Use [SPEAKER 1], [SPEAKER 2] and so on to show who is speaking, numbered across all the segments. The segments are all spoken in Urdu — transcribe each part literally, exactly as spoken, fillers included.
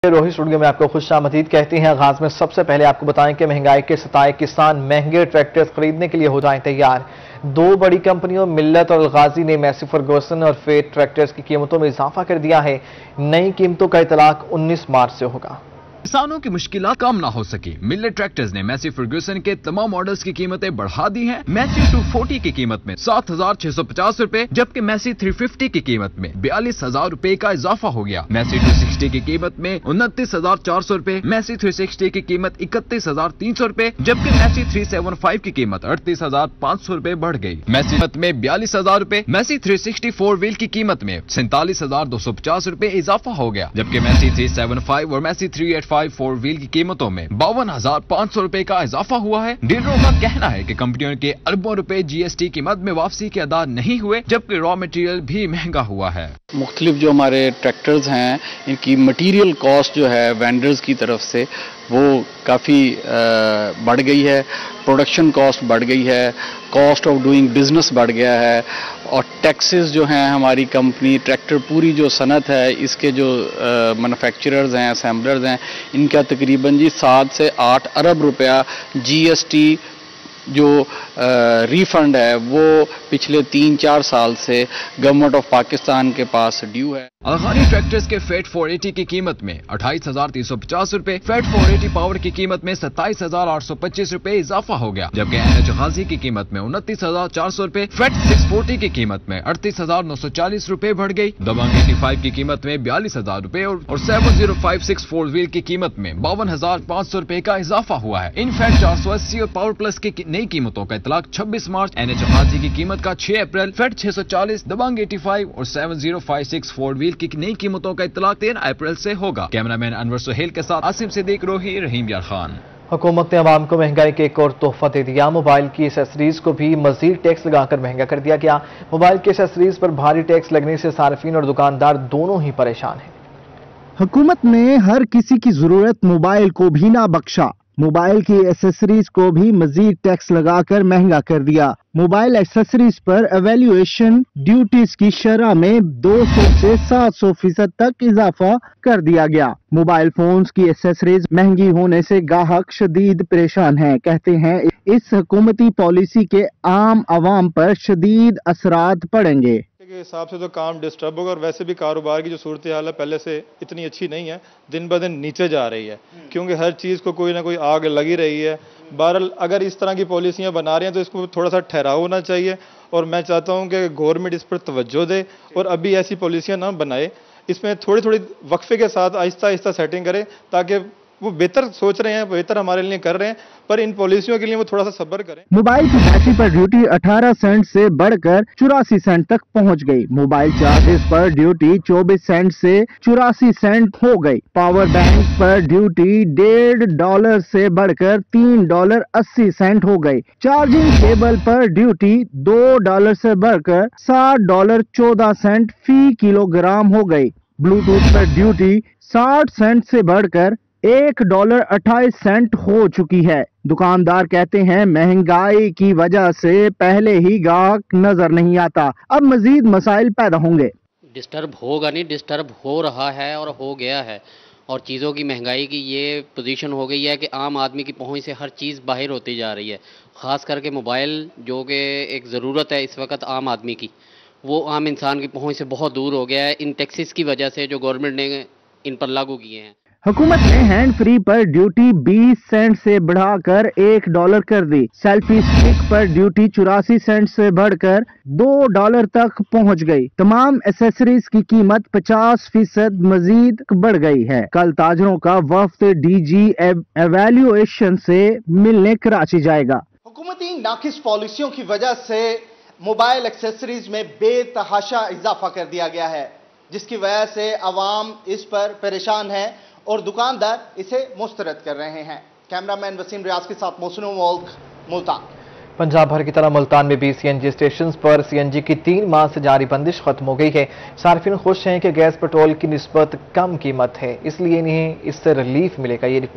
[SPEAKER 1] روہی اسٹوڈیو میں آپ کو خوش آمدید کہتے ہیں۔ آغاز میں سب سے پہلے آپ کو بتائیں کہ مہنگائی کے ستائے کسان مہنگے ٹریکٹرز خریدنے کے لیے ہو جائیں تیار۔ دو بڑی کمپنیوں ملت اور الغازی نے میسی فرگوسن اور فیٹ ٹریکٹرز کی قیمتوں میں اضافہ کر دیا ہے۔ نئی قیمتوں کا اطلاق انیس مارچ سے ہوگا۔
[SPEAKER 2] کسانوں کی مشکلات کم نہ ہو سکی، ملت ٹریکٹرز نے میسی فرگوسن کے تمام ماڈلز کی قیمتیں بڑھا دی ہیں۔ میسی دو سو چالیس کی قیمت میں سات ہزار چھ سو پچاس روپے جبکہ میسی تین سو پچاس کی قیمت میں بیالیس ہزار روپے کا اضافہ ہو گیا۔ میسی دو سو ساٹھ کی قیمت میں انتیس ہزار چار سو روپے، میسی تین سو ساٹھ کی قیمت اکتیس ہزار تین سو روپے جبکہ میسی تین سو پچہتر کی قیمت اڑتیس ہزار پانچ سو روپے بڑھ گئی۔ میسی قیمت میں بیالیس ہزار روپے، میسی تین سو ساٹھ فور ویل کی قیمت میں سینتالیس ہزار دو سو پچاس روپے اضافہ ہو گیا جبکہ میسی تین سو پچہتر اور میسی تین سو پچاسی فور ویل کی قیمتوں میں باون ہزار پانچ سو روپے کا اضافہ ہوا ہے۔ ڈیلروں کا کہنا ہے کہ کمپنیوں کے اربوں روپے جی ایس ٹی کی مد میں واپسی کے ادا نہیں ہوئے جبکہ را مٹیریل بھی مہنگا ہوا ہے۔
[SPEAKER 3] مختلف جو ہمارے ٹریکٹرز ہیں ان کی مٹیریل کاسٹ جو ہے وینڈرز کی طرف سے وہ کافی بڑھ گئی ہے، پروڈکشن کاسٹ بڑھ گئی ہے، کاسٹ آف ڈوئنگ بزنس بڑھ گیا ہے اور ٹیکسز جو ہیں ہماری کمپنی ٹریکٹر پوری جو صنعت ہے اس کے جو مینوفیکچررز ہیں اسمبلرز ہیں ان کا تقریباً جی سات سے آٹھ ارب روپیہ جی ایس ٹی جو ریفنڈ ہے وہ پچھلے تین چار سال سے گورنمنٹ آف پاکستان کے پاس ڈیو ہے۔
[SPEAKER 2] الغانی ٹریکٹرز کے فیٹ چار سو اسی کی قیمت میں اٹھائیس ہزار تین سو پچاس روپے، فیٹ چار سو اسی پاور کی قیمت میں ستائیس ہزار آٹھ سو پچیس روپے اضافہ ہو گیا جبکہ این ایچ غازی کی قیمت میں انتیس ہزار چار سو روپے، فیٹ چھ سو چالیس کی قیمت میں اڑتیس ہزار نو سو چالیس روپے بڑھ گئی۔ دبنگ پچاسی کی قیمت میں بیالیس ہزار روپے اور seven zero five six four wheel کی قیمت میں باون ہزار پانچ سو روپے کا اضافہ ہوا ہے۔ ان فیٹ چار سو اسی اور پاور پلس کی نئی قیمتوں کا اطلاق چھبیس مارچ، این ایچ غازی کی قیمت کا چھ اپریل، فیٹ چھ سو چالیس، دبنگ پچاسی اور seven zero five six four wheel کی نئی قیمتوں کا اطلاق تین اپریل سے ہوگا۔ کیمرہ مین انور سہیل کے ساتھ عاصم صدیق، روہی، رحیم یار خان۔
[SPEAKER 1] حکومت نے عوام کو مہنگائی کے ایک اور تحفہ دے دیا، موبائل کی ایسیسریز کو بھی مزید ٹیکس لگا کر مہنگا کر دیا گیا۔ موبائل کی ایسیسریز پر بھاری ٹیکس لگنے سے صارفین اور دکاندار دونوں ہی پریشان ہیں۔
[SPEAKER 4] حکومت نے ہر کسی کی ضرورت موبائل کو بھی نہ بخشا، موبائل کی ایسیسریز کو بھی مزید ٹیکس لگا کر مہنگا کر دیا۔ موبائل ایکسیسریز پر ایویلیویشن ڈیوٹیز کی شرح میں دو سو سے سات سو فیصد تک اضافہ کر دیا گیا۔ موبائل فونز کی ایکسیسریز مہنگی ہونے سے گاہک شدید پریشان ہیں، کہتے ہیں اس حکومتی پالیسی کے عام عوام پر شدید اثرات پڑیں گے۔
[SPEAKER 5] کے حساب سے تو کام ڈسٹرب ہوگا اور ویسے بھی کاروبار کی جو صورتحال ہے پہلے سے اتنی اچھی نہیں ہے، دن بہ دن نیچے جا رہی ہے کیونکہ ہر چیز کو کوئی نہ کوئی آگ لگی رہی ہے۔ بہرحال اگر اس طرح کی پالیسیاں بنا رہی ہیں تو اس کو تھوڑا سا ٹھہراؤ ہونا چاہیے اور میں چاہتا ہوں کہ گورنمنٹ اس پر توجہ دے اور ابھی ایسی پالیسیاں نہ بنائے، اس میں تھوڑی تھوڑی وقفے کے ساتھ آہستہ آہستہ سیٹنگ کرے تاکہ وہ بہتر سوچ رہے ہیں، بہتر ہمارے لیے کر رہے ہیں پر ان پالیسیوں کے لیے وہ تھوڑا سا صبر کریں۔
[SPEAKER 4] موبائل کی بیٹری پر ڈیوٹی اٹھارہ سینٹ سے بڑھ کر چوراسی سینٹ تک پہنچ گئی۔ موبائل چارجز پر ڈیوٹی چوبیس سینٹ سے چوراسی سینٹ ہو گئی۔ پاور بینک پر ڈیوٹی ڈیڑھ ڈالر سے بڑھ کر تین ڈالر اسی سینٹ ہو گئی۔ چارجنگ کیبل پر ڈیوٹی دو ڈالر سے بڑھ کر ساٹھ ڈالر چودہ سینٹ فی کلو گرام ہو گئی۔ بلوٹوتھ پر ڈیوٹی ساٹھ سینٹ سے بڑھ کر ایک ڈالر اٹھائیس سینٹ ہو چکی ہے۔ دکاندار کہتے ہیں مہنگائی کی وجہ سے پہلے ہی گاہک نظر نہیں آتا، اب مزید مسائل پیدا ہوں گے۔
[SPEAKER 6] ڈسٹرب ہوگا نہیں، ڈسٹرب ہو رہا ہے اور ہو گیا ہے اور چیزوں کی مہنگائی کی یہ پوزیشن ہو گئی ہے کہ عام آدمی کی پہنچ سے ہر چیز باہر ہوتی جا رہی ہے، خاص کر کے موبائل جو کہ ایک ضرورت ہے اس وقت عام آدمی کی، وہ عام انسان کی پہنچ سے بہت دور ہو گیا ہے ان ٹیکسز کی وجہ سے جو گورنمنٹ نے ان پر لاگو کیے ہیں۔
[SPEAKER 4] حکومت نے ہینڈ فری پر ڈیوٹی بیس سینٹ سے بڑھا کر ایک ڈالر کر دی۔ سیلفی سٹک پر ڈیوٹی چوراسی سینٹ سے بڑھ کر دو ڈالر تک پہنچ گئی۔ تمام ایکسیسریز کی قیمت پچاس فیصد مزید بڑھ گئی ہے۔ کل تاجروں کا وفد ڈی جی ایویلیویشن سے ملنے کراچی جائے گا۔
[SPEAKER 7] حکومتی ناقص پالیسیوں کی وجہ سے موبائل ایکسیسریز میں بے تحاشا اضافہ کر دیا گیا ہے جس کی وجہ سے عوام اس پر پریشان ہے اور دکاندار اسے مسترد کر رہے ہیں۔ کیمرہ مین وسیم ریاض کے ساتھ محسن ملک، ملتان۔
[SPEAKER 1] پنجاب بھر کی طرح ملتان میں بھی سی این جی اسٹیشنز پر سی این جی کی تین ماہ سے جاری بندش ختم ہو گئی ہے۔ صارفین خوش ہیں کہ گیس پٹرول کی نسبت کم قیمت ہے، اس لیے انہیں اس سے ریلیف ملے گا۔ یہ رپورٹ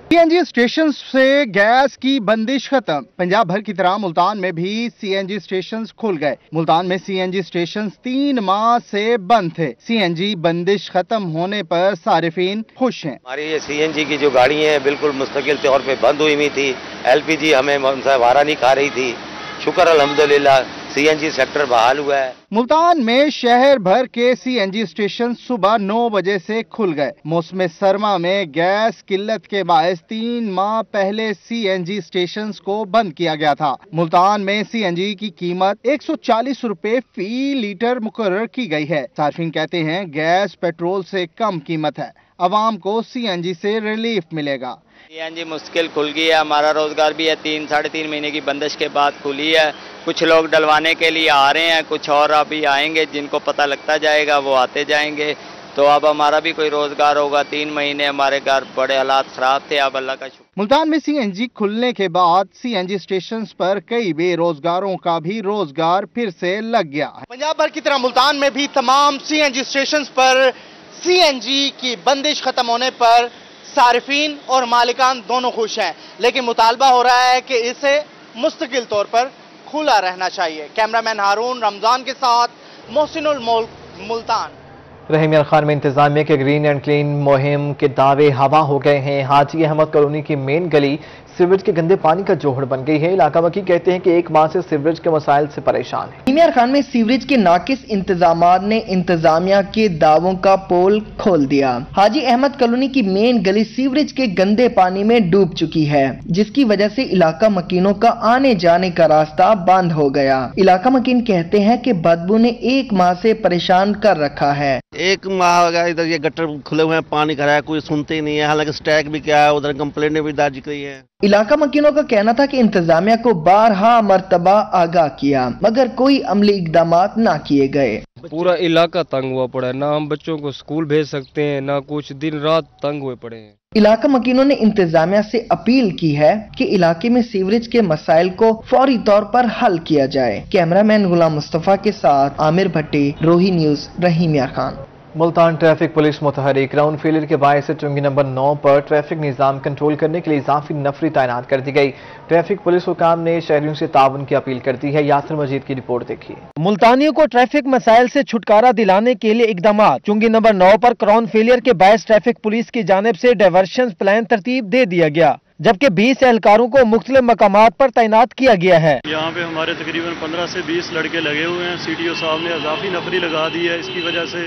[SPEAKER 7] सीएनजी स्टेशन से गैस की बंदिश खत्म। पंजाब भर की तरह मुल्तान में भी सीएनजी स्टेशन खुल गए। मुल्तान में सीएनजी स्टेशन तीन माह से बंद थे। सीएनजी बंदिश खत्म होने पर सारिफीन खुश हैं।
[SPEAKER 8] हमारी ये सीएनजी की जो गाड़ी है बिल्कुल मुस्तकिल तौर पे बंद हुई हुई थी। एलपीजी हमें उनसे वारा नहीं खा रही थी। शुक्र अल्हम्दुलिल्लाह सीएनजी सेक्टर बहाल हुआ है।
[SPEAKER 7] मुल्तान में शहर भर के सीएनजी स्टेशन सुबह नौ बजे से खुल गए। मौसम सरमा में गैस किल्लत के बायस तीन माह पहले सीएनजी स्टेशन को बंद किया गया था। मुल्तान में सीएनजी की कीमत एक सौ चालीस रुपए फी लीटर मुकर्रर की गई है। सार्फिन कहते हैं गैस पेट्रोल से कम कीमत है। अवाम को सीएनजी से रिलीफ मिलेगा।
[SPEAKER 9] सीएनजी मुश्किल खुल गई है। हमारा रोजगार भी है तीन साढ़े तीन महीने की बंदिश के बाद खुली है। कुछ लोग डलवाने के लिए आ रहे हैं, कुछ और अभी आएंगे, जिनको पता लगता जाएगा वो आते जाएंगे। तो अब हमारा भी कोई रोजगार होगा। तीन महीने हमारे घर बड़े हालात खराब थे, अब अल्लाह का शुक्र।
[SPEAKER 7] मुल्तान में सीएनजी खुलने के बाद सीएनजी स्टेशन पर कई बेरोजगारों का भी रोजगार फिर से लग गया। पंजाब भर की तरह मुल्तान में भी तमाम सीएनजी स्टेशन पर सीएनजी की बंदिश खत्म होने पर सारिफीन और मालिकान दोनों खुश हैं, लेकिन मुतालबा हो रहा है कि इसे मुस्तकिल तौर पर खुला रहना चाहिए। कैमरामैन हारून रमजान के साथ मोहसिनुल मुल्क, मुल्तान।
[SPEAKER 1] रहीम यार खान में इंतजामिया के ग्रीन एंड क्लीन मुहिम के दावे हवा हो गए हैं। हाजी अहमद कॉलोनी की मेन गली सीवरेज के गंदे पानी का जोहड़ बन गई है। इलाका वकी कहते हैं कि एक माह से सीवरेज के मसाइल से परेशान है।
[SPEAKER 10] रहीम यार खान में सीवरेज के नाकिस इंतजामात ने इंतजामिया के दावों का पोल खोल दिया। हाजी अहमद कॉलोनी की मेन गली सीवरेज के गंदे पानी में डूब चुकी है, जिसकी वजह से इलाका मकीनों का आने जाने का रास्ता बंद हो गया। इलाका मकीन कहते हैं कि बदबू ने एक माह से परेशान कर रखा है।
[SPEAKER 11] एक माह हो गया इधर ये गटर खुले हुए हैं, पानी भरा है, कोई सुनते ही नहीं है। हालांकि स्टैक भी क्या है, उधर कंप्लेंट भी दर्ज की है।
[SPEAKER 10] इलाका मकीनों का कहना था कि इंतजामिया को बारहा मर्तबा आगाह किया, मगर कोई अमली इकदाम ना किए गए।
[SPEAKER 12] पूरा इलाका तंग हुआ पड़ा है, ना हम बच्चों को स्कूल भेज सकते हैं, ना कुछ, दिन रात तंग हुए पड़े हैं।
[SPEAKER 10] इलाका मकीनों ने इंतजामिया से अपील की है कि इलाके में सीवरेज के मसाइल को फौरी तौर पर हल किया जाए। कैमरामैन गुलाम मुस्तफा के साथ Amir Bhatti, Rohi news, Rahim Yar Khan.
[SPEAKER 1] Multan traffic police मुतहरिक ग्राउंड फेलियर के बायस से चुंगी नंबर नौ पर ट्रैफिक निज़ाम कंट्रोल करने के लिए इजाफी नफरी तैनात कर दी गई। ट्रैफिक पुलिस हुकाम ने शहरियों से ताउन की अपील कर दी है। यासिर मजीद की रिपोर्ट देखिए।
[SPEAKER 13] मुल्तानियों को ट्रैफिक मसाइल से छुटकारा दिलाने के लिए इकदाम। चुंगी नंबर नौ पर ग्राउंड फेलियर के बायस ट्रैफिक पुलिस की जानिब से डायवर्शन प्लान तरतीब दे दिया गया, जबकि बीस एहलकारों को मुख्तलिफ मकामात पर तैनात किया गया है।
[SPEAKER 14] यहाँ पे हमारे तकरीबन पंद्रह से बीस लड़के लगे हुए हैं। सीटीओ साहब ने इजाफी नफरी लगा दी है इसकी वजह से,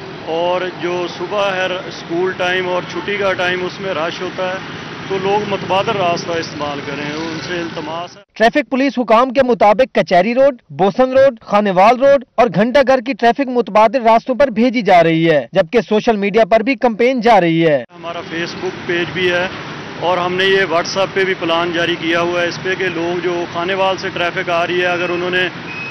[SPEAKER 14] और जो सुबह है स्कूल टाइम और छुट्टी का टाइम उसमें रश होता है, तो लोग मतबादल रास्ता इस्तेमाल करें, उनसे इल्तमास है।
[SPEAKER 13] ट्रैफिक पुलिस हुकाम के मुताबिक Kachehri road, Bosan road, Khanewal road और घंटाघर की ट्रैफिक मुतबादिल रास्तों पर भेजी जा रही है, जबकि सोशल मीडिया पर भी कैंपेन जा रही है।
[SPEAKER 14] हमारा फेसबुक पेज भी है और हमने ये व्हाट्सएप पे भी प्लान जारी किया हुआ है इस पे कि लोग जो खानेवाल से ट्रैफिक आ रही है, अगर उन्होंने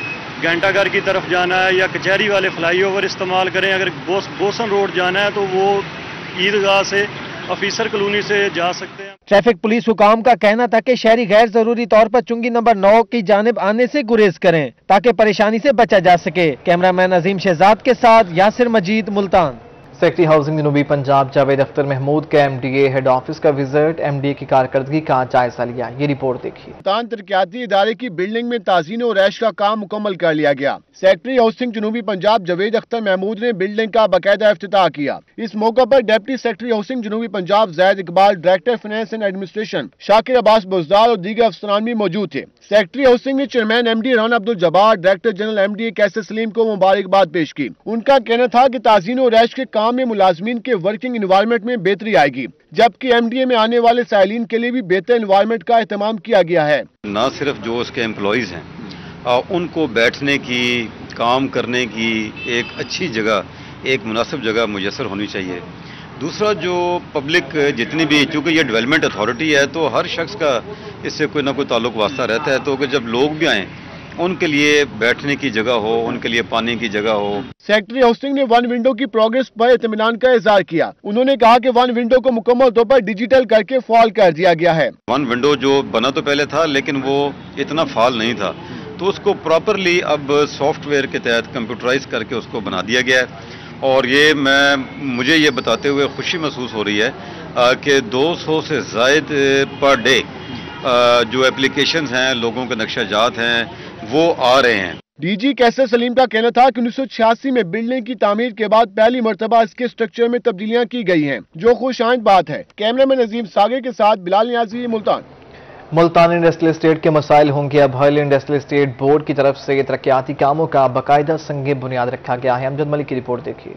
[SPEAKER 14] घंटाघर की तरफ जाना है या कचहरी वाले फ्लाईओवर इस्तेमाल करें, अगर बोस, बोसन रोड जाना है तो वो ईदगाह से ऑफिसर कॉलोनी से जा सकते हैं।
[SPEAKER 13] ट्रैफिक पुलिस हुकाम का कहना था कि शहरी गैर जरूरी तौर पर चुंगी नंबर नौ की जानिब आने से गुरेज करें ताकि परेशानी से बचा जा सके। कैमरामैन अजीम शहजाद के साथ यासिर मजीद, मुल्तान।
[SPEAKER 1] सेक्रेटरी हाउसिंग जनूबी पंजाब जावेद अख्तर महमूद का एमडीए हेड ऑफिस का विजिट, एमडीए की कारकर्दगी का जायजा लिया। ये रिपोर्ट देखिए।
[SPEAKER 15] मुल्तान तरक्याती इदारे की बिल्डिंग में ताज़ीन और रैश का काम मुकम्मल कर लिया गया। सेक्रेटरी हाउसिंग जनूबी पंजाब जावेद अख्तर महमूद ने बिल्डिंग का बाकायदा इफ्तिताह किया। इस मौके पर डिप्टी सेक्रेटरी हाउसिंग जनूबी Punjab Zaid Iqbal, director finance and administration Shakir Abbas Buzdar और दीगर अफसरान भी मौजूद थे। सेक्रेटरी हाउसिंग ने chairman MDA Rana Abdul Jabbar, director general MDA Qaiser Saleem को मुबारकबाद पेश की। उनका कहना था कि ताज़ीन और रैश के काम में मुलाजमीन के वर्किंग एनवायरनमेंट में बेहतरी आएगी, जबकि एमडीए में आने वाले साइलिन के लिए भी बेहतर एनवायरनमेंट का एहतमाम किया गया है।
[SPEAKER 16] न सिर्फ जो उसके एम्प्लॉइज हैं उनको बैठने की, काम करने की एक अच्छी जगह, एक मुनासिब जगह मुयस्सर होनी चाहिए। दूसरा जो पब्लिक जितनी भी, चूँकि ये डेवलपमेंट अथॉरिटी है तो हर शख्स का इससे कोई ना कोई ताल्लुक वास्ता रहता है, तो कि जब लोग भी आएँ उनके लिए बैठने की जगह हो, उनके लिए पानी की जगह हो।
[SPEAKER 15] सेक्रेटरी हाउसिंग ने वन विंडो की प्रोग्रेस पर इत्मीनान का इजहार किया। उन्होंने कहा कि वन विंडो को मुकम्मल तौर पर डिजिटल करके फॉल कर दिया गया है।
[SPEAKER 16] वन विंडो जो बना तो पहले था लेकिन वो इतना फॉल नहीं था, तो उसको प्रॉपरली अब सॉफ्टवेयर के तहत कंप्यूटराइज करके उसको बना दिया गया है। اور یہ میں مجھے یہ بتاتے ہوئے خوشی محسوس ہو رہی ہے کہ دو سو سے زائد پر ڈے جو اپلیکیشنز ہیں، لوگوں کے نقشہ جات ہیں، وہ آ رہے ہیں۔
[SPEAKER 15] ڈی جی کیسر سلیم کا کہنا تھا کہ انیس سو چھیاسی میں بلڈنگ کی تعمیر کے بعد پہلی مرتبہ اس کے سٹرکچر میں تبدیلیاں کی گئی ہیں، جو خوش آئند بات ہے۔ کیمرہ مین نظیم ساگر کے ساتھ بلال نیازی، ملتان۔
[SPEAKER 1] ملتان انڈسٹریل اسٹیٹ کے مسائل ہوں گے اب حل۔ انڈسٹریل اسٹیٹ بورڈ کی طرف سے ترقیاتی کاموں کا باقاعدہ سنگ بنیاد رکھا گیا ہے۔ امجد ملک کی رپورٹ دیکھیے۔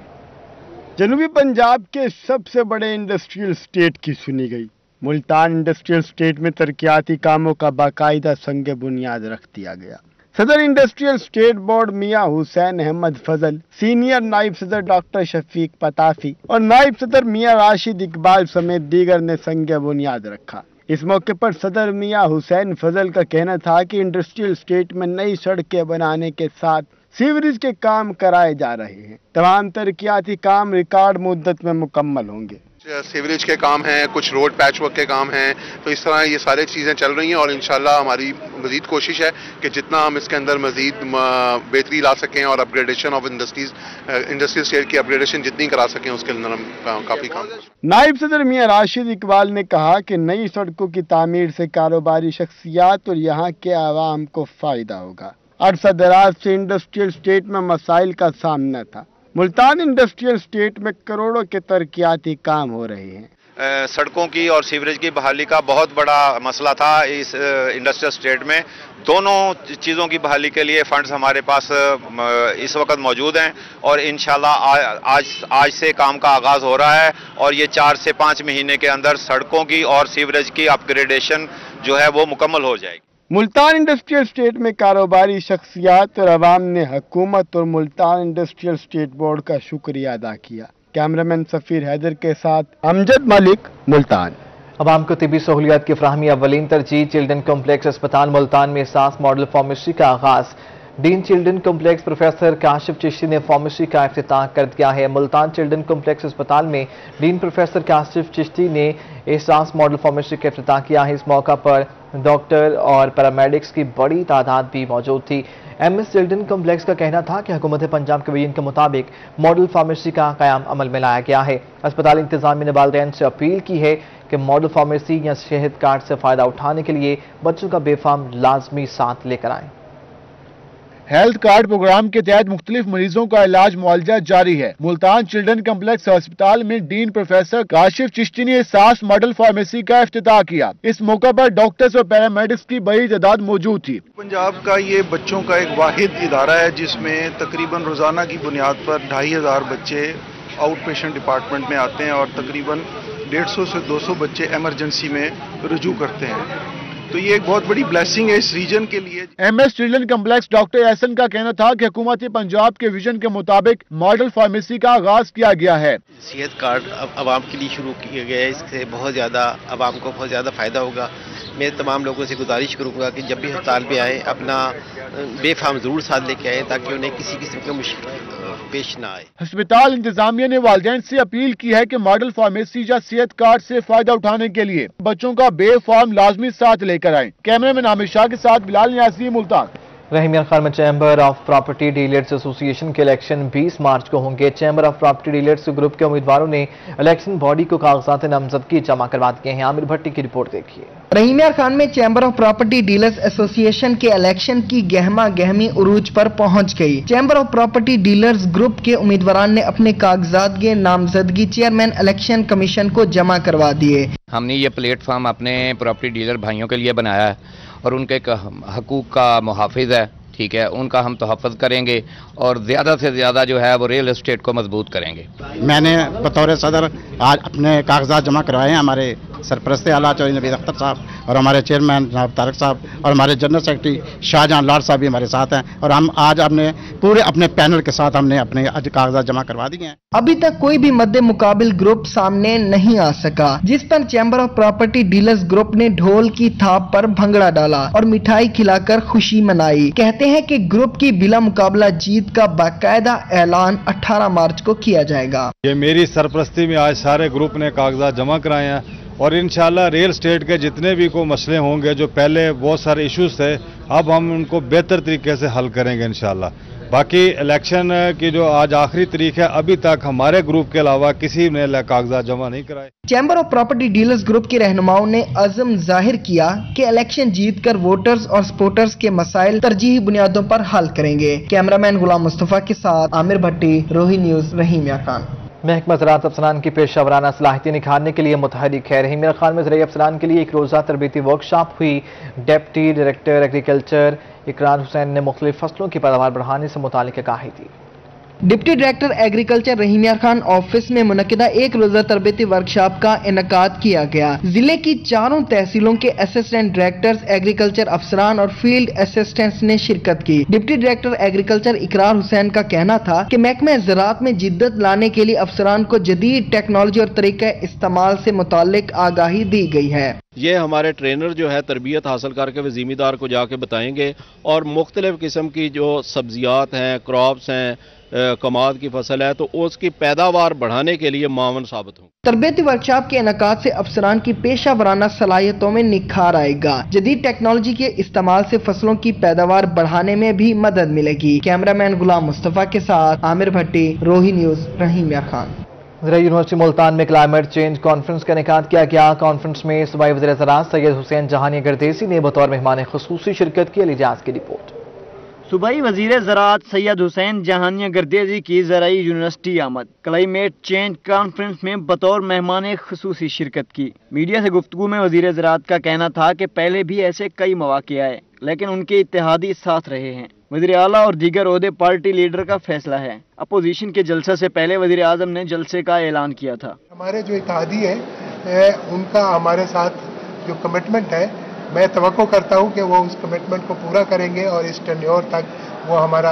[SPEAKER 17] جنوبی پنجاب کے سب سے بڑے انڈسٹریل اسٹیٹ کی سنی گئی۔ ملتان انڈسٹریل اسٹیٹ میں ترقیاتی کاموں کا باقاعدہ سنگ بنیاد رکھ دیا گیا۔ صدر انڈسٹریل اسٹیٹ بورڈ میاں حسین احمد فضل، سینئر نائب صدر ڈاکٹر شفیق پتافی اور نائب صدر میاں راشد اقبال سمیت دیگر نے سنگ بنیاد رکھا۔ اس موقع پر صدر میاں حسین فضل کا کہنا تھا کہ انڈسٹریل اسٹیٹ میں نئی سڑکیں بنانے کے ساتھ سیوریج کے کام کرائے جا رہے ہیں۔ تمام ترقیاتی کام ریکارڈ مدت میں مکمل ہوں گے۔
[SPEAKER 18] سیوریج کے کام ہیں، کچھ روڈ پیچ ورک کے کام ہیں، تو اس طرح یہ سارے چیزیں چل رہی ہیں اور انشاءاللہ ہماری مزید کوشش ہے کہ جتنا ہم اس کے اندر مزید بہتری لا سکیں اور upgradation of industries industrial estate کی اپگریڈیشن جتنی کرا سکیں اس کے اندر ہم کافی کام کریں۔
[SPEAKER 17] نائب صدر میاں راشد اقبال نے کہا کہ نئی سڑکوں کی تعمیر سے کاروباری شخصیات اور یہاں کے عوام کو فائدہ ہوگا۔ عرصہ دراز سے انڈسٹریل اسٹیٹ میں مسائل کا سامنا تھا۔ ملتان انڈسٹریل اسٹیٹ میں کروڑوں کے ترقیاتی کام ہو رہے ہیں۔
[SPEAKER 19] سڑکوں کی اور سیوریج کی بحالی کا بہت بڑا مسئلہ تھا اس انڈسٹریل اسٹیٹ میں۔ دونوں چیزوں کی بحالی کے لیے فنڈز ہمارے پاس اس وقت موجود ہیں اور انشاءاللہ آج آج سے کام کا آغاز ہو رہا ہے اور یہ چار سے پانچ مہینے کے اندر سڑکوں کی اور سیوریج کی اپ گریڈیشن جو ہے وہ مکمل ہو جائے گی۔
[SPEAKER 17] ملتان انڈسٹریل اسٹیٹ میں کاروباری شخصیات اور عوام نے حکومت اور ملتان انڈسٹریل اسٹیٹ بورڈ کا شکریہ ادا کیا۔ کیمرامین سفیر حیدر کے ساتھ امجد ملک، ملتان۔
[SPEAKER 1] عوام کو طبی سہولیات کی فراہمی اولین ترجیح۔ چلڈرن کمپلیکس اسپتال ملتان میں احساس ماڈل فارمیسی کا آغاز۔ Dean children complex professor Kashif Chishti نے فارمیسی کا افتتاح کر دیا ہے۔ ملتان چلڈرن کمپلیکس اسپتال میں ڈین پروفیسر کاشف چشتی نے احساس ماڈل فارمیسی کا افتتاح کیا ہے۔ اس موقع پر ڈاکٹر اور پیرامیڈکس کی بڑی تعداد بھی موجود تھی۔ ایم ایس چلڈرن کمپلیکس کا کہنا تھا کہ حکومت پنجاب کے ویژن کے مطابق ماڈل فارمیسی کا قیام عمل میں لایا گیا ہے۔ اسپتال انتظامیہ نے والدین سے اپیل کی ہے کہ ماڈل فارمیسی یا صحت کارڈ سے فائدہ اٹھانے کے لیے بچوں کا بے فارم لازمی ساتھ لے کر آئیں۔
[SPEAKER 15] ہیلتھ کارڈ پروگرام کے تحت مختلف مریضوں کا علاج معالجہ جاری ہے۔ ملتان چلڈرن کمپلیکس ہسپتال میں ڈین پروفیسر کاشف چشتی نے احساس ماڈل فارمیسی کا افتتاح کیا۔ اس موقع پر ڈاکٹرز اور پیرامیڈکس کی بڑی تعداد موجود تھی۔
[SPEAKER 20] پنجاب کا یہ بچوں کا ایک واحد ادارہ ہے جس میں تقریباً روزانہ کی بنیاد پر ڈھائی ہزار بچے آؤٹ پیشنٹ ڈپارٹمنٹ میں آتے ہیں اور تقریباً ڈیڑھ سو سے دو سو بچے ایمرجنسی میں رجوع کرتے ہیں، تو یہ ایک بہت بڑی بلیسنگ ہے اس ریجن کے لیے۔
[SPEAKER 15] M S children complex doctor Ahsan کا کہنا تھا کہ حکومت پنجاب کے ویژن کے مطابق ماڈل فارمیسی کا آغاز کیا گیا ہے۔
[SPEAKER 21] صحت کارڈ عوام کے لیے شروع کیا گیا ہے، اس سے بہت زیادہ عوام کو بہت زیادہ فائدہ ہوگا۔ میں تمام لوگوں سے گزارش کروں گا کہ جب بھی ہسپتال پہ آئیں اپنا بے فارم ضرور ساتھ لے کے آئیں تاکہ انہیں کسی قسم کا مشکل پیش نہ آئے۔
[SPEAKER 15] ہسپتال انتظامیہ نے والدین سے اپیل کی ہے کہ ماڈل فارمیسی یا صحت کارڈ سے فائدہ اٹھانے کے لیے بچوں کا بے فارم لازمی ساتھ لے کر آئیں۔ کیمرہ مین عامر شاہ کے ساتھ بلال نیازی، ملتان۔
[SPEAKER 1] رحیمیان خان میں چیمبر آف پراپرٹی ڈیلرز ایسوسی ایشن کے الیکشن بیس مارچ کو ہوں گے۔ Chamber of property dealers group کے امیدواروں نے الیکشن باڈی کو کاغذات نامزدگی جمع کروا دیے ہیں۔ عامر بھٹی کی رپورٹ دیکھیے۔
[SPEAKER 10] رحیمیان خان میں چیمبر آف پراپرٹی ڈیلرز ایسوسی ایشن کے الیکشن کی گہما گہمی عروج پر پہنچ گئی۔ Chamber of property dealers group کے امیدواران نے اپنے کاغذات کے نامزدگی چیئرمین الیکشن کمیشن کو جمع کروا دیے۔
[SPEAKER 22] ہم نے یہ پلیٹ فارم اپنے پراپرٹی ڈیلر بھائیوں کے لیے بنایا ہے اور ان کے حقوق کا محافظ ہے، ٹھیک ہے، ان کا ہم تحفظ کریں گے اور زیادہ سے زیادہ جو ہے وہ ریل اسٹیٹ کو مضبوط کریں گے۔
[SPEAKER 23] میں نے بطور صدر آج اپنے کاغذات جمع کروائے ہیں۔ ہمارے سرپرست اعلیٰ چودھری نوید اختر صاحب اور ہمارے چیئرمین جناب طارق صاحب اور ہمارے جنرل سیکرٹری شاہجہاں لاڈ صاحب بھی ہمارے ساتھ ہیں اور ہم آج اپنے پورے اپنے پینل کے ساتھ ہم نے اپنے آج کاغذات جمع کروا دیے ہیں۔
[SPEAKER 10] ابھی تک کوئی بھی مد مقابل گروپ سامنے نہیں آ سکا، جس پر chamber of property dealers group نے ڈھول کی تھاپ پر بھنگڑا ڈالا اور مٹھائی کھلا کر خوشی منائی۔ کہتے ہیں کہ گروپ کی بلا مقابلہ جیت کا باقاعدہ اعلان اٹھارہ مارچ کو کیا جائے گا۔
[SPEAKER 24] یہ میری سرپرستی میں آج سارے گروپ نے کاغذات جمع کرائے ہیں
[SPEAKER 2] और इंशाल्लाह रियल एस्टेट के जितने भी कोई मसले होंगे, जो पहले बहुत सारे इश्यूज थे, अब हम उनको बेहतर तरीके से हल करेंगे इंशाल्लाह। बाकी इलेक्शन की जो आज आखिरी तारीख है, अभी तक हमारे ग्रुप के अलावा किसी ने कागजात जमा नहीं कराए।
[SPEAKER 10] Chamber of property dealers group के रहनुमाओं ने अज़म जाहिर किया कि इलेक्शन जीतकर वोटर्स और सपोर्टर्स के मसाइल तरजीही बुनियादों पर हल करेंगे। कैमरामैन गुलाम मुस्तफा के साथ आमिर भट्टी, रोही न्यूज, रहीमिया खान।
[SPEAKER 1] महकमा ज़राअत अफसरान की पेशा वराना सलाहियतें निखारने के लिए मुतहरिक है। रहीमिया खान में ज़राई अफसरान के लिए एक रोज़ा तरबीती वर्कशॉप हुई। Deputy director agriculture Iqrar Hussain ने मुख्तलिफ फसलों की पैदावार बढ़ाने से मुतालिक आगाही दी।
[SPEAKER 10] Deputy director agriculture Rahim Yar Khan office में मुनक्किदा एक रोजा तरबीती वर्कशॉप का इनकाद किया गया। जिले की चारों तहसीलों के असिस्टेंट डायरेक्टर्स एग्रीकल्चर अफसरान और फील्ड असिस्टेंट्स ने शिरकत की। Deputy director agriculture Iqrar Hussain का कहना था कि महकमा ज़राअत में जिद्दत लाने के लिए अफसरान को जदीद टेक्नोलॉजी और तरीका इस्तेमाल से मुतालिक आगाही दी गई है।
[SPEAKER 3] ये हमारे ट्रेनर जो है तरबियत हासिल करके वे ज़िम्मेदार को जाके बताएंगे और मुख्तलिफ किस्म की जो सब्जियात हैं, क्रॉप्स हैं, कमाद की फसल है, तो उसकी पैदावार बढ़ाने के लिए मावन साबित हों।
[SPEAKER 10] तरबियती वर्कशॉप के इनकाद से अफसरान की पेशा वराना सलाहियतों में निखार आएगा। जदीद टेक्नोलॉजी के इस्तेमाल से फसलों की पैदावार बढ़ाने में भी मदद मिलेगी। कैमरामैन गुलाम मुस्तफा के साथ आमिर भट्टी, रोही न्यूज, रहीमिया खान।
[SPEAKER 1] यूनिवर्सिटी मुल्तान में क्लाइमेट चेंज कॉन्फ्रेंस का इनेकाद किया गया। कॉन्फ्रेंस में सूबाई वज़ीर ज़राअत सैयद हुसैन जहानिया गर्देसी ने बतौर मेहमान खुसूसी शिरकत की। अली जाज की रिपोर्ट।
[SPEAKER 5] सूबाई वज़ीर ज़राअत सैयद हुसैन जहानिया गर्देसी की ज़राई यूनिवर्सिटी आमद। क्लाइमेट चेंज कॉन्फ्रेंस में बतौर मेहमान खुसूसी शिरकत की। मीडिया से गुफ्तगू में वज़ीर ज़राअत का कहना था कि पहले भी ऐसे कई मौक़े आए, लेकिन उनके इत्तेहादी साथ रहे हैं। वज़ीर आला और दीगर ओहदे पार्टी लीडर का फैसला है। अपोजिशन के जलसे से पहले वज़ीर आज़म ने जलसे का ऐलान किया था।
[SPEAKER 24] हमारे जो इत्तेहादी है उनका हमारे साथ जो कमिटमेंट है, मैं तवक्को करता हूं कि वो उस कमिटमेंट को पूरा करेंगे और इस टेन्योर तक वो हमारा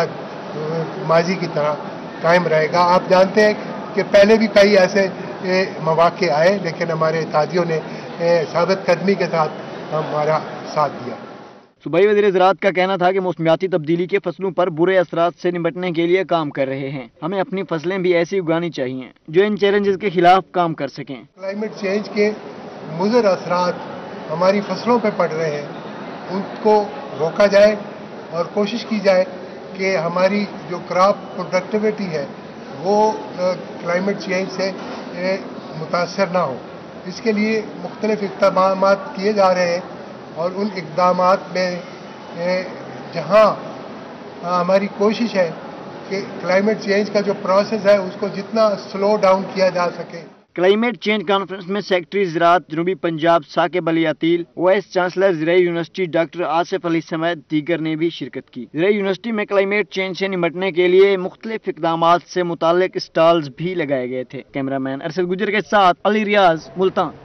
[SPEAKER 24] इत्तेहाद माजी की तरह कायम रहेगा। आप जानते हैं कि पहले भी कई ऐसे मौक़े आए, लेकिन हमारे इत्तेहादियों ने साबित कदमी के साथ हमारा साथ दिया।
[SPEAKER 5] सूबाई वज़ीर ज़राअत का कहना था कि मौसमियाती तब्दीली के फसलों पर बुरे असरात से निपटने के लिए काम कर रहे हैं। हमें अपनी फसलें भी ऐसी उगानी चाहिए जो इन चैलेंजेस के खिलाफ काम कर सकें।
[SPEAKER 24] क्लाइमेट चेंज के मुज़र असरात हमारी फसलों पर पड़ रहे हैं, उनको रोका जाए और कोशिश की जाए कि हमारी जो क्रॉप प्रोडक्टिविटी है वो क्लाइमेट चेंज से मुतासर ना हो। इसके लिए मुख्तलिफ इक़दाम किए जा रहे हैं और उन इक़दाम में जहां हमारी कोशिश है कि क्लाइमेट चेंज का जो प्रोसेस है उसको जितना स्लो डाउन किया जा सके।
[SPEAKER 5] क्लाइमेट चेंज कॉन्फ्रेंस में सेक्रेटरी ज़राअत जनूबी पंजाब साकिब अली अतील, वाइस चांसलर ज़राई यूनिवर्सिटी डॉक्टर आसिफ अली समेत दीगर ने भी शिरकत की। ज़राई यूनिवर्सिटी में क्लाइमेट चेंज से निपटने के लिए मुख्तलिफ इक़दामात से मुताल्लिक स्टॉल्स भी लगाए गए थे। कैमरामैन अरशद गुजर के साथ अली रियाज, मुल्तान।